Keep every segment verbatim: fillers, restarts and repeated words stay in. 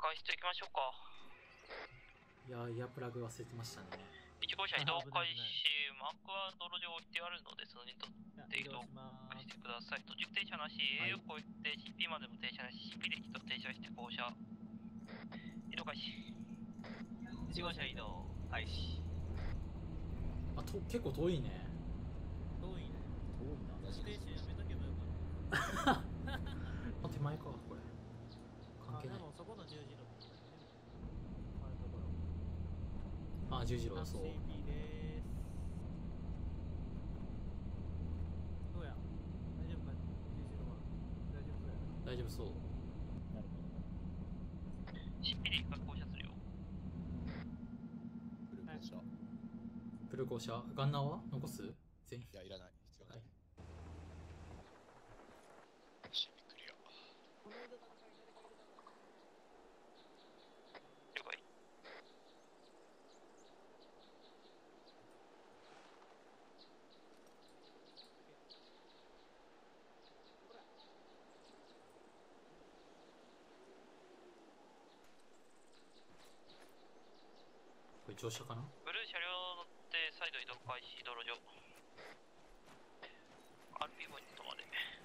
外出行きましょうか。 いや、イヤプラグ忘れてましたね。 いち号車移動開始、マークは道路上置いてあるので、それにとって移動してください。途中停車なし、 はい、 エー 横行って シーピー までも停車なし、シーピー で一度停車して号車。移動開始。いち号車移動開始。 あ、と結構遠いね。 遠いね。 遠いな。 ステーションやめとけばよかった。 あ、手前か、これ。関係ない。 あ、でもそこの十字路。 あ、十字路だそう。 シーピー でーす。どうや、大丈夫か、十字路は。大丈夫そうや。 大丈夫そう。 なるほど。 シーピー で一回降車するよ。 フル降車。 フル降車。ガンナーは残す全員。 いや、いらない。必要ない。シーピークリア。 了解。 これ乗車かな。 ブルー車両乗って再度移動開始、道路上 アールピー ポイントまで。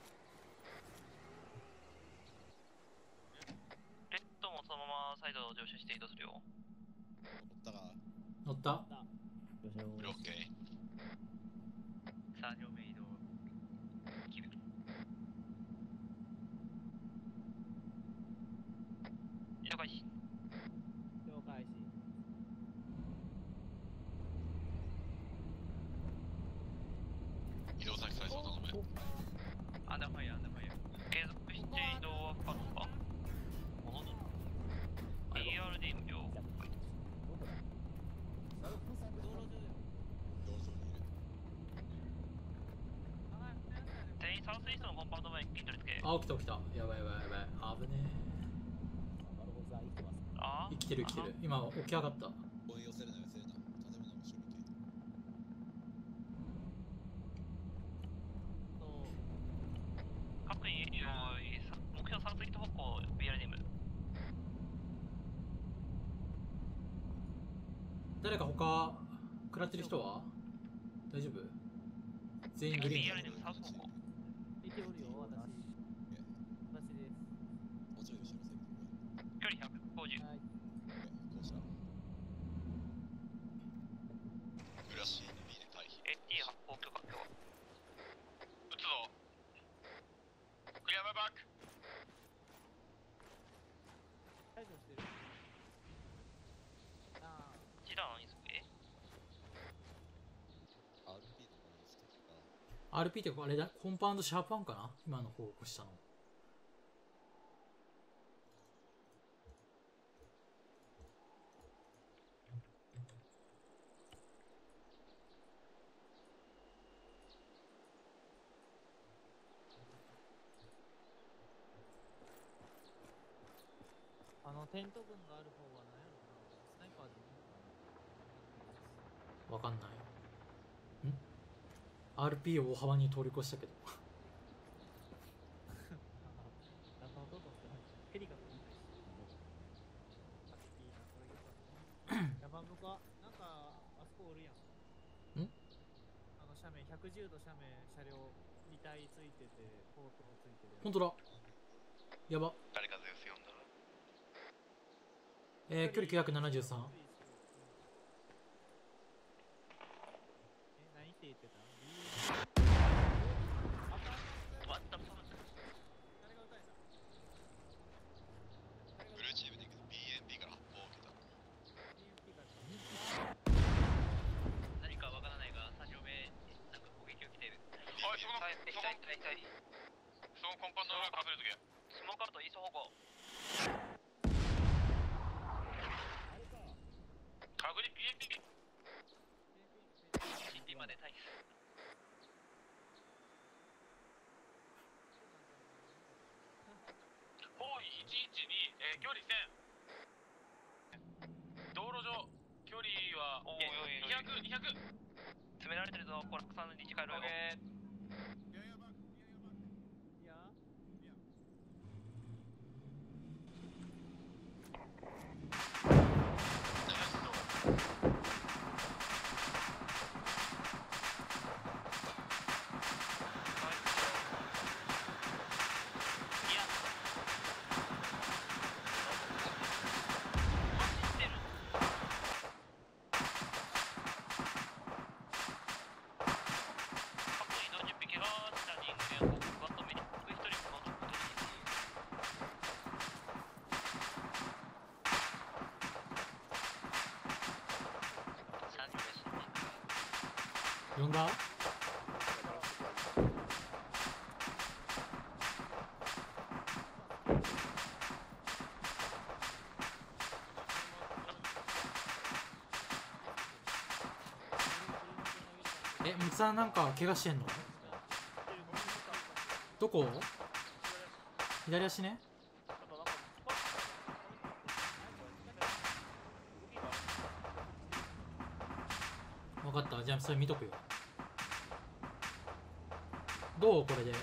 レッドもそのまま再度乗車して移動するよ。 乗ったか。 乗った。 ブルオッケー。 さあ両面移動切る。移動開始。 了解し。 移動先再送頼む。 アンダーファイア、アンダーファイア。継続して移動は不可能か。戻る。イーアールディー 無料。 道路上にいる。 全員サウスイーストのコンパウンド前に取り付け。 あ、起きた起きた。やばいやばいやばい。危ねあえ。生きてる生きてる。今起き上がった。 ここに寄せるな寄せるな。建物の後ろ見て。 各位、目標サウスイースト方向 ビーアールディー ム。 誰か他食らってる人は大丈夫？全員グリーン。 ビーアールディー ムサウス方向。 いておるよ、私。私です。 もうちょい後ろせる。 距離ひゃくごじゅう。 はい。 降車。ブラシ ビー で退避。 エーティー 発砲許可今日は。撃つぞ。クリアマバック。 解除してる。あ一段急げ。 アールピー とかにしてか。 アールピー ってあれだ、コンパウンドシャープワンかな、今の方を起こしたの。 あ。あのテント群がある方は何やろな。スナイパーでもわかんない。ん アールピー を大幅に通り越したけど。 なんか音とってヘリが飛んでるし。ハッピーな、これよかった。山向か、なんか、あそこおるやん。 んあの斜面、ひゃくじゅうど斜面、車両に体ついてて、ポートもついてるやん。 ほんとだ。やば。 誰かゼウス呼んだら。 えー、距離きゅうひゃくななじゅうさん。 え、何って言ってた？ ワンタップ。 誰が歌えた？ ブルーチームで行くと ビーエヌピー から発砲を受けた。 何かわからないが、さん両目、なんか攻撃を来ている。 おい、そこの、 痛い痛い痛い痛い。 そのコンパウンドの裏数えるとけ。 スモーカーとイースト方向。 確認 ビーエヌピー。 シーピー まで退避。 方位いちいちに、えー、距離せん。道路上、距離はおいおいおいにひゃく、にひゃく。 詰められてるぞ、コラックさんの日帰ろうよ。 いや呼んだ。え、三つさんなんか怪我してんの？どこ？左足ね。分かった、じゃあそれ見とくよ。どうこれで？うん。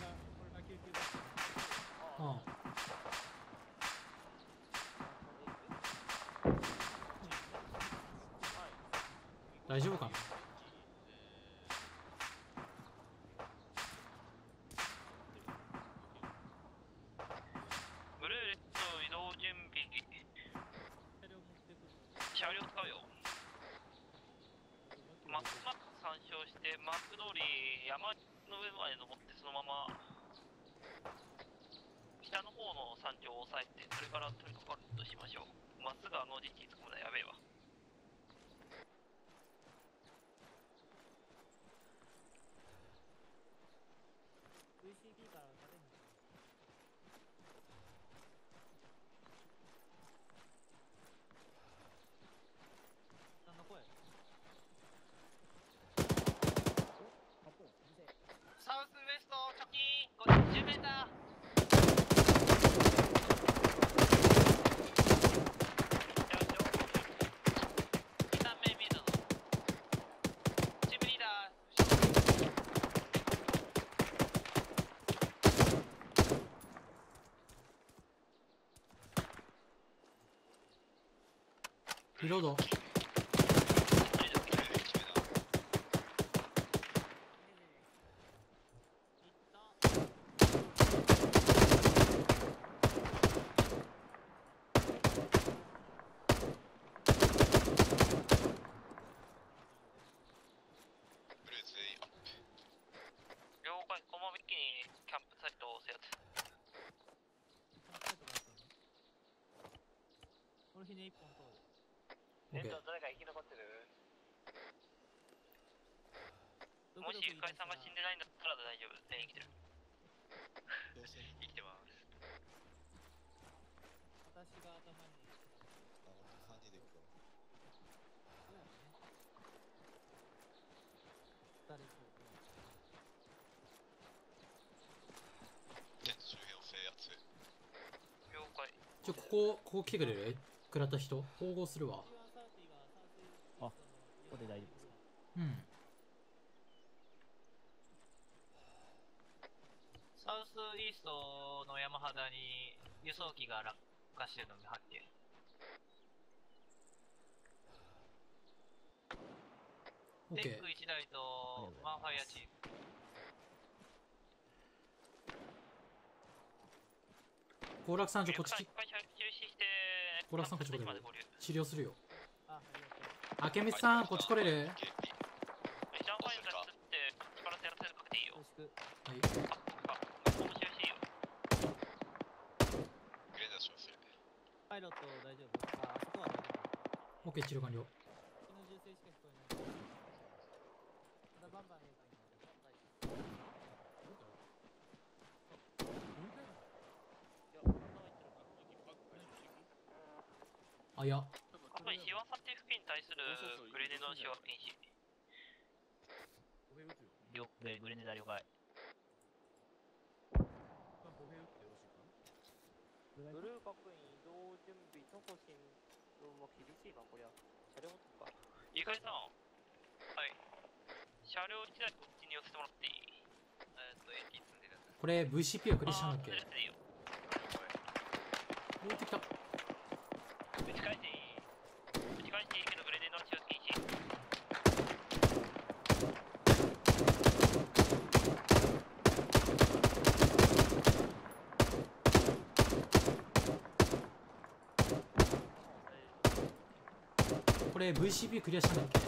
大丈夫かな？ ブルーレット移動準備。車両使うよ。マップマップ参照してマップ通り山の上まで登ってそのまま下の方の山頂を押さえてそれから取り掛かるとしましょう。まっすぐあの時期に着くのはやべえわ。 ブイシーピー から立てんの？なんだ声？ サウスウエスト直近ごじゅうメーター。 リロード。 了解、このまま一気にキャンプサイトを押すやつ。 俺ひね一本通る。 オッケー。 誰か生き残ってる？ どこどこもしゆかりさんが死んでないんだったら大丈夫。全員生きてる。生きてます。 私が頭に。そうやね。誰そう。 了解。 ちょ、ここ、ここ来てくれる？食らった人縫合するわ。 あ、ここで大丈夫ですか？ うん。 サウスイーストの山肌に輸送機が落下してるのに発見。 オッケー。 テックいちだいとマンファイアチーム。 高楽さん、ちょ、こっちき、 中止して、 高楽さん、こっち来れる？治療するよ。 あ、ありがとう。 あけみつさん、こっち来れる？ ジャンファイン脱出って力でやらせるかけていいよ。 よろしく。 はい。 あ、面白いしいよ。 パイロット大丈夫？あ、あそこは大丈夫。 オッケー、治療完了。 敵の銃声しか聞こえない。ただバンバン映画になる。 あ、いや。 あとにシワサテ付近に対するグレネードの使用は禁止。了解、グレネード了解。 ブルー確認移動準備徒歩進路も厳しいなこりゃ。車両とかゆかりさん、はい、車両いちだいこっちに寄せてもらっていい？えーっと エーティー 積んでるやつ。 これ ブイシーピー はクリしたんだっけ？ あー、それでいいよ。 持ってきた。 打ち返していい？打ち返していいけどグレネードの使用禁止。 これ ブイシーピー クリアしたんだっけ？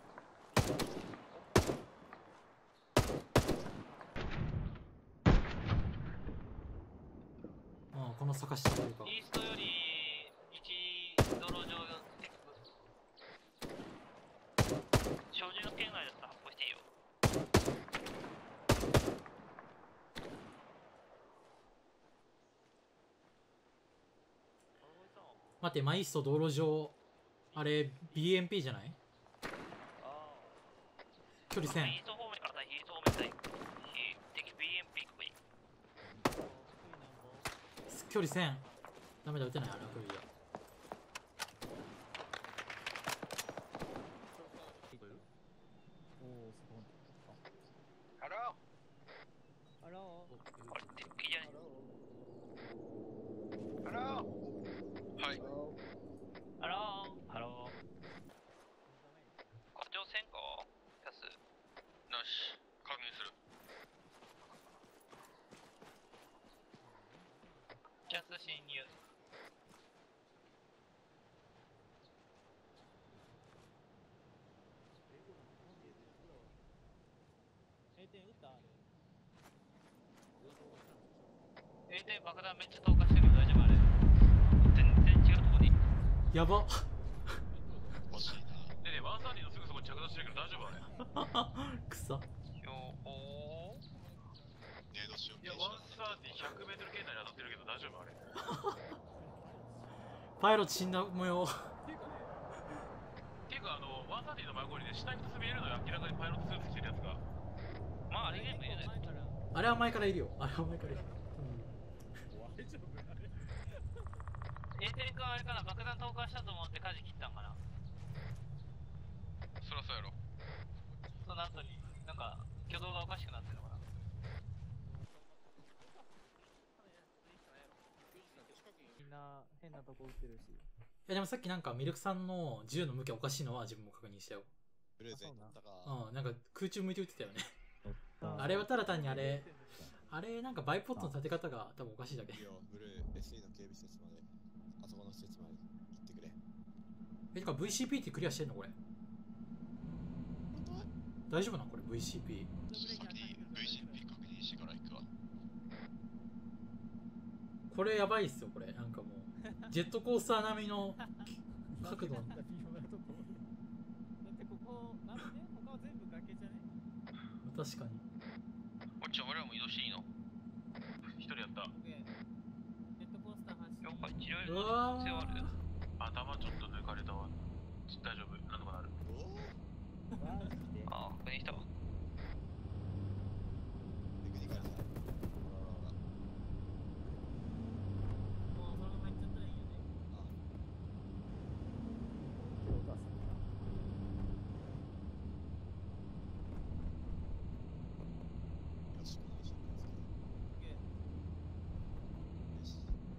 ああ、この坂下というか。 イーストよりいち道路上テック。照準の圏内だったら発砲していいよ。 待て、マイスト道路上、あれ ビーエムピー じゃない？ あ距離せん。 ヒート方面から対ヒート方面対敵 ビーエムピー 確認。 距離せん。ダメだ、撃てない、あれは距離で。 おお、すごい。 ハロあらー。 あれ敵じゃねーハローはいハローハロー課長戦かキャスよし確認するキャス侵入閉店撃ったあれ。 えー、で爆弾めっちゃ投下してるけど大丈夫あれ全然違うとこにやば。 欲しいなねえねえワンサーティのすぐそこに着弾してるけど大丈夫あれくそ。 よおネードしよういやワンサーティひゃくメートル圏内に当たってるけど大丈夫あれパイロット死んだ模様。 っていうかあのワンサーティの孫にね下に一つ見えるのよ明らかにパイロットスーツ着てるやつがまああれゲームいるねあれは前からいるよ。あれは前からいる。 大丈夫あれ。 エーテル君あれかな爆弾投下したと思って舵切ったんかなそらそうやろその後になんか挙動がおかしくなってるのかなみんな変なとこ撃ってるし。 いやでもさっきなんかミルクさんの銃の向きおかしいのは自分も確認したよ。 ブルーゼに乗ったか。 うん、なんか空中向いて撃ってたよね。 ああれはただ単にあれ、あれなんかバイポットの立て方が多分おかしいだけ。 いいよ、ブルー エスイー の警備施設まで、あそこの施設まで行ってくれ。 え、てか ブイシーピー ってクリアしてんのこれ。大丈夫なのこれ ブイシーピー。 先に ブイシーピー 確認してから行くわこれやばいっすよこれ。なんかもう、ジェットコースター並みの角度。 だってここ、なんで他は全部崖じゃね？ 確かに。 こっちは俺らも移動していいの一人やったジェットコースター発進。 了解治療うわ必要ある頭ちょっと抜かれたわ大丈夫なんとかなるおおマジで。 ああ確認したわテクニカルさ。ほらほらほら。 もうそのまま行っちゃったらいいよね。 あ、 手を出す。 よし、この一緒につけよし。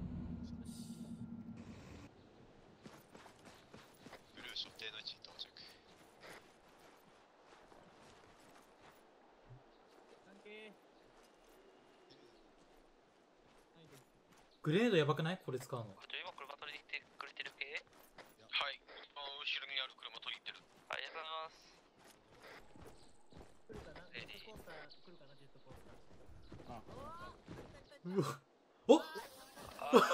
ブルー所定の位置に到着関係。 グレードやばくないこれ使うの。 課長今車取りに来てくれてる系はいあの後ろにある車取りに行ってるありがとうございます来るかな？ジェレディーットコースター来るかな？ジェットコースター。あ、 うわ。おああー、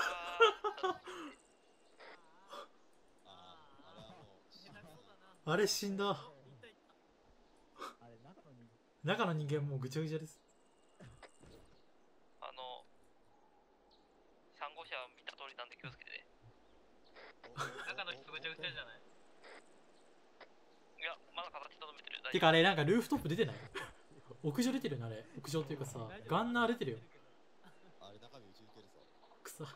あれはもう、 下手くそだな。 あれ死んだ。 行った行った。あれ中の人中の人間もうぐちゃぐちゃです。 あのさん号車見た通りなんで気をつけてね中の人ぐちゃぐちゃじゃないいやまだ形とどめてる大丈てかあれなんかルーフトップ出てない屋上出てるよねあれ。屋上っていうかさ、ガンナー出てるよ。 あれ中身打ち抜けるぞ。 くさ。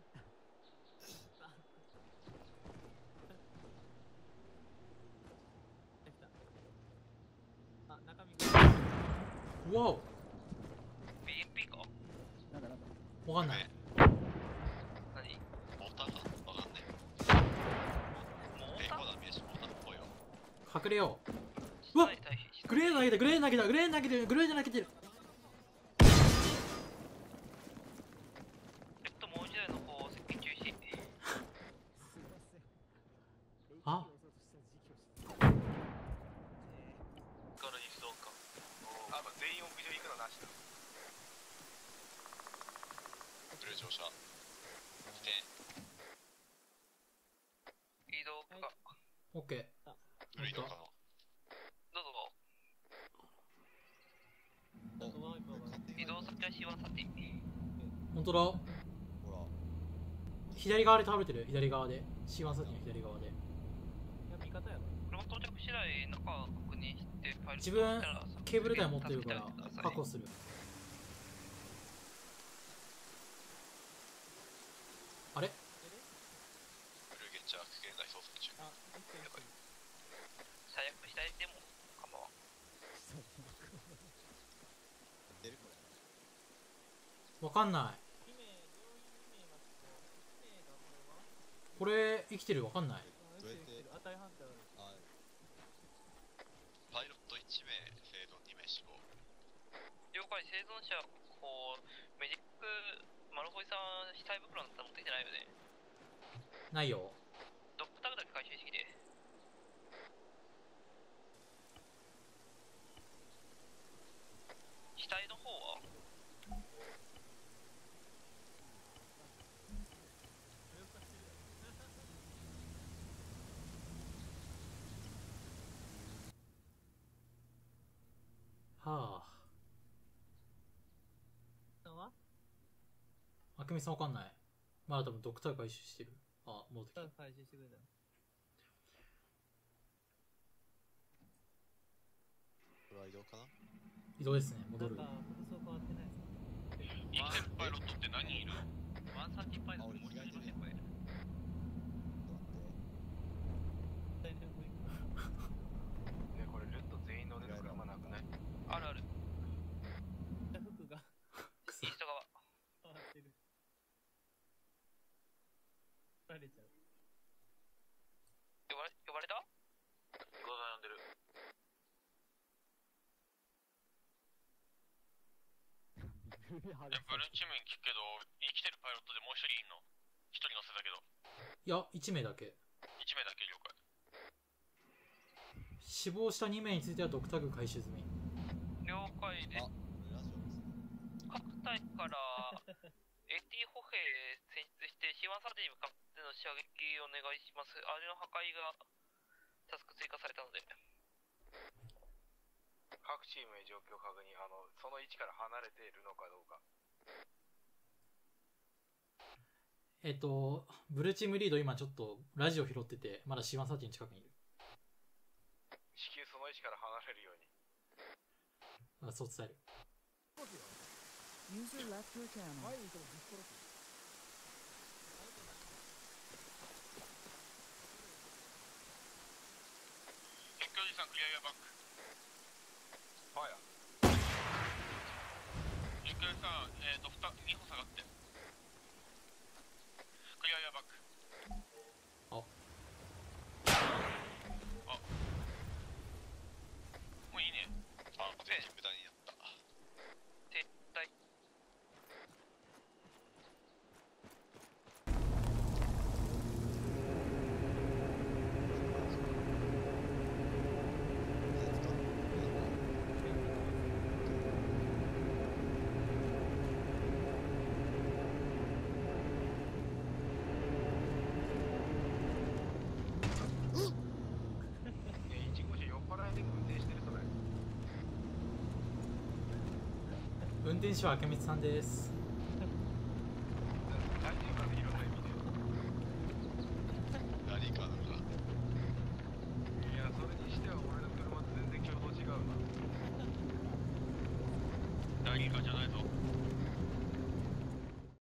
あ、中身が。 うわお。 夫 ビーエムピー かなんだなんだ。 わかんない。 何モーターがわかんねモーターえコーダー見えしモーターっぽいよ隠れよう。うわっ大変グレード投げたグレード投げたグレード投げてるグレード投げてる。 えっともう一台の方接近中止すいません。 あからにしようかあ、まあ、全員屋上行くのなしだブルー乗車起点移動かオッケー。 ブルー移動可能どうぞなんかワイパーが。 移動先は シーワンサーティーほんとだ。 ほら。 左側で倒れてる。左側で シーワン サティの左側で。 いや味方やろ。 これも到着次第中確認してパイロット自分したらケーブル台持ってるから助けてください確保する。あれブルーゲッチャー現在捜索中。 あ、一回一回。 最悪左でも構わん。 出るこれ。 わかんない。 に名、病院に名いますけど、いち名がこれはこれ生きてる。わかんない。 あ、生きてる生きてる。当たり判定ある。 あパイロットいち名、生存に名死亡。 了解、生存者、こう、メディック、マルホイさん、死体袋なんて持ってきてないよね。 ないよ。 ドッグタグだけ回収してきて。死体の方ははさんはあ。あけみさんわかんない。まだ多分ドクター回収してる。あ、戻ってきた。 回収してくれた。 これは移動かな。 移動ですね。戻る。 なんか服装変わってないですか？ 生きてるパイロットって何人いる？ ワンサーティパイロットあ俺もう一人いませんこれ。 ちょっ大変多い。 ねこれルット全員乗れる車なくない？ あるある。 服がくそイースト側。 変わってる。バレちゃう。 呼ばれ、呼ばれた？ ご呼んでる。え、ブルーチームに聞くけど、生きてるパイロットでもう一人いんの？一人乗せたけど。 いや、いち名だけ。 いち名だけ了解。 死亡したに名についてはドクタグ回収済み。 了解ですあ。これラジオですね。 各隊から エーティー 歩兵選出して シーワン サーティに向かっての射撃お願いします。あれの破壊がタスク追加されたので。 各チームへ状況確認、あの、その位置から離れているのかどうか。 えっと、ブルーチームリード今ちょっとラジオ拾ってて、まだ シーワン サーティの近くにいる。 至急その位置から離れるように。 あ、そう伝える。 User left your channel. 前にいてもぶっ殺す。 結局おじさんクリアイヤーバック。ファイア。結局おじさん、えーと、に歩下がって。クリアイヤーバック。 ああもういいね。 あ、全員無駄にやった。 撤退。 ね、いち号車酔っ払いで運転してるそれ。 運転手は明光さんです。